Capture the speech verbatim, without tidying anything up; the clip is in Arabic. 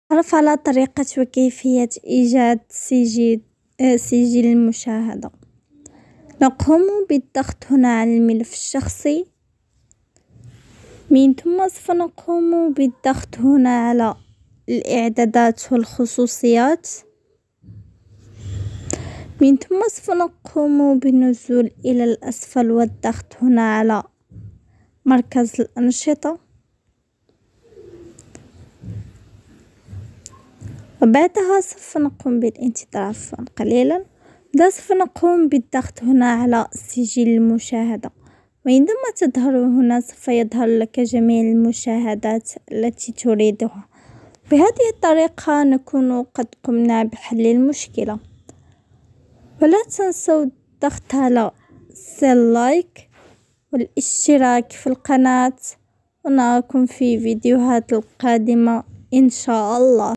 تعرف على طريقة وكيفية إيجاد سجل سجل المشاهدة. نقوم بالضغط هنا على الملف الشخصي، من ثم سوف نقوم بالضغط هنا على الإعدادات والخصوصيات، من ثم سوف نقوم بالنزول إلى الأسفل والضغط هنا على مركز الأنشطة، وبعدها سوف نقوم بالانتظار قليلا. سوف نقوم بالضغط هنا على سجل المشاهدة، وعندما تظهر هنا سوف يظهر لك جميع المشاهدات التي تريدها. بهذه الطريقة نكون قد قمنا بحل المشكلة. ولا تنسوا الضغط على زر لايك والاشتراك في القناة، ونراكم في فيديوهات القادمة إن شاء الله.